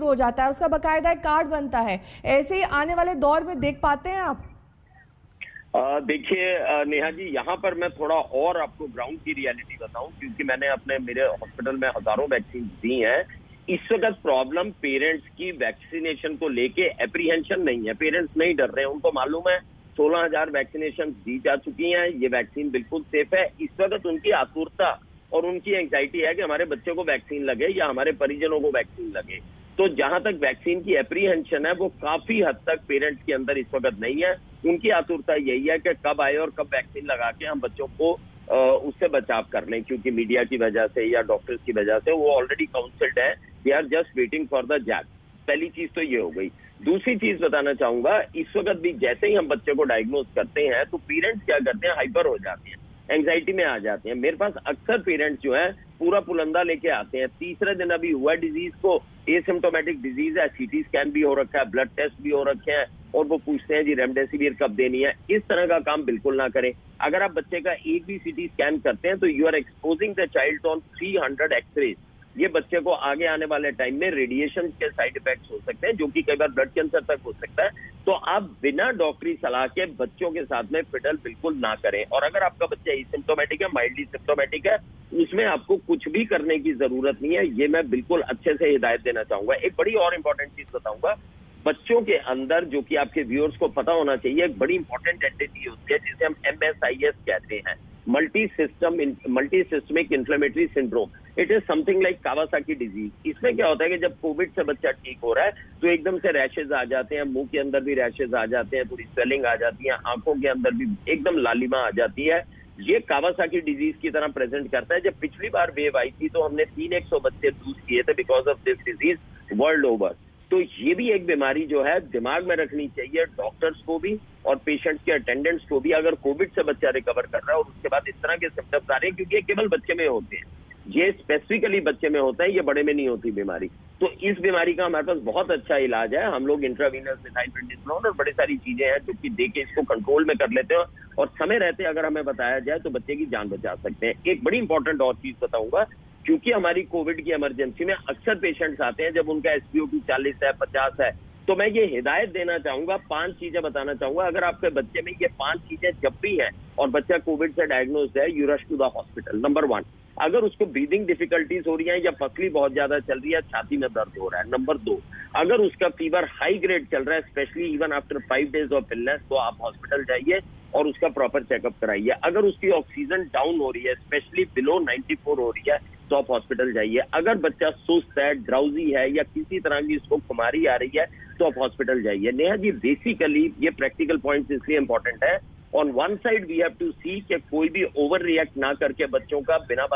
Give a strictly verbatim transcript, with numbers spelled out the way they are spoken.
शुरू हो जाता है, उसका बाकायदा एक कार्ड बनता है। ऐसे ही आने वाले दौर में देख पाते हैं आप? देखिए नेहा जी, यहाँ पर मैं थोड़ा और आपको ग्राउंड की रियलिटी बताऊं, क्योंकि मैंने अपने मेरे हॉस्पिटल में हजारों वैक्सीन दी हैं। इस वक्त प्रॉब्लम पेरेंट्स की वैक्सीनेशन को लेके एप्रीहेंशन नहीं है। पेरेंट्स नहीं डर रहे हैं, उनको मालूम है सोलह हजार वैक्सीनेशन दी जा चुकी हैं, ये वैक्सीन बिल्कुल सेफ है। इस वक्त उनकी आतुरता और उनकी एंग्जाइटी है कि हमारे बच्चे को वैक्सीन लगे या हमारे परिजनों को वैक्सीन लगे। तो जहां तक वैक्सीन की एप्रीहेंशन है, वो काफी हद तक पेरेंट्स के अंदर इस वक्त नहीं है। उनकी आतुरता यही है कि कब आए और कब वैक्सीन लगा के हम बच्चों को उससे बचाव कर लें, क्योंकि मीडिया की वजह से या डॉक्टर्स की वजह से वो ऑलरेडी काउंसल्ड है, they are just waiting for the jab. पहली चीज तो ये हो गई। दूसरी चीज बताना चाहूंगा, इस वक्त भी जैसे ही हम बच्चे को डायग्नोज करते हैं तो पेरेंट्स क्या करते हैं, हाइपर हो जाते हैं, एंग्जाइटी में आ जाते हैं। मेरे पास अक्सर पेरेंट्स जो है पूरा पुलंदा लेके आते हैं। तीसरे दिन अभी हुआ डिजीज को, एसिम्प्टोमेटिक डिजीज है, सीटी स्कैन भी हो रखा है, ब्लड टेस्ट भी हो रखे हैं, और वो पूछते हैं जी रेमडेसिविर कब देनी है। इस तरह का काम बिल्कुल ना करें। अगर आप बच्चे का एक भी सीटी स्कैन करते हैं तो you are exposing the child on three hundred x ray. ये बच्चे को आगे आने वाले टाइम में रेडिएशन के साइड इफेक्ट्स हो सकते हैं, जो कि कई बार ब्लड कैंसर तक हो सकता है। तो आप बिना डॉक्टरी सलाह के बच्चों के साथ में फिडल बिल्कुल ना करें। और अगर आपका बच्चा एसिम्प्टोमेटिक है, माइल्डली सिम्प्टोमेटिक है, उसमें आपको कुछ भी करने की जरूरत नहीं है। ये मैं बिल्कुल अच्छे से हिदायत देना चाहूंगा। एक बड़ी और इंपॉर्टेंट चीज बताऊंगा, बच्चों के अंदर, जो कि आपके व्यूअर्स को पता होना चाहिए, एक बड़ी इंपॉर्टेंट एंटिटी होती है जिसे हम एम एस आई एस कहते हैं, multi system multi systemic inflammatory syndrome. It is something like Kawasaki disease. इसमें क्या होता है कि जब कोविड से बच्चा ठीक हो रहा है तो एकदम से रैशेज आ जाते हैं, मुंह के अंदर भी रैशेज आ जाते हैं, थोड़ी स्वेलिंग आ जाती है, आंखों के अंदर भी एकदम लालिमा आ जाती है। ये कावासाकी डिजीज की तरह प्रेजेंट करता है। जब पिछली बार वेव आई थी तो हमने तीन एक सौ बच्चे लूज किए थे because of this disease world over. तो ये भी एक बीमारी जो है दिमाग में रखनी चाहिए डॉक्टर्स को भी और पेशेंट्स के अटेंडेंट्स को भी। अगर कोविड से बच्चा रिकवर कर रहा है और उसके बाद इस तरह के सिम्टम्स आ रहे हैं, क्योंकि ये केवल बच्चे में होते हैं, ये स्पेसिफिकली बच्चे में होता है, ये बड़े में नहीं होती बीमारी। तो इस बीमारी का हमारे पास बहुत अच्छा इलाज है। हम लोग इंट्रावीनस मिथाइलप्रेडिसोलोन और बड़ी सारी चीजें हैं जो कि देके इसको कंट्रोल में कर लेते हैं, और समय रहते अगर हमें बताया जाए तो बच्चे की जान बचा सकते हैं। एक बड़ी इंपॉर्टेंट और चीज बताऊंगा, क्योंकि हमारी कोविड की इमरजेंसी में अक्सर पेशेंट्स आते हैं जब उनका एसपीओटी चालीस है, पचास है, तो मैं ये हिदायत देना चाहूंगा, पांच चीजें बताना चाहूंगा। अगर आपके बच्चे में ये पांच चीजें जब भी हैं और बच्चा कोविड से डायग्नोज है, you rush to the hospital. Number one, अगर उसको ब्रीदिंग डिफिकल्टीज हो रही है या पसली बहुत ज्यादा चल रही है, छाती में दर्द हो रहा है। नंबर दो, अगर उसका फीवर हाई ग्रेड चल रहा है, specially even after five days of illness, तो आप हॉस्पिटल जाइए और उसका प्रॉपर चेकअप कराइए। अगर उसकी ऑक्सीजन डाउन हो रही है, स्पेशली बिलो नाइन्टी फोर हो रही है, तो आप हॉस्पिटल जाइए। अगर बच्चा सुस्त है, ड्राउजी है या किसी तरह की उसको खुमारी आ रही है, तो आप हॉस्पिटल जाइए। नेहा जी, बेसिकली ये प्रैक्टिकल पॉइंट्स इसलिए इंपॉर्टेंट है, on one side we have to see कि कोई भी ओवर रिएक्ट ना करके बच्चों का बिना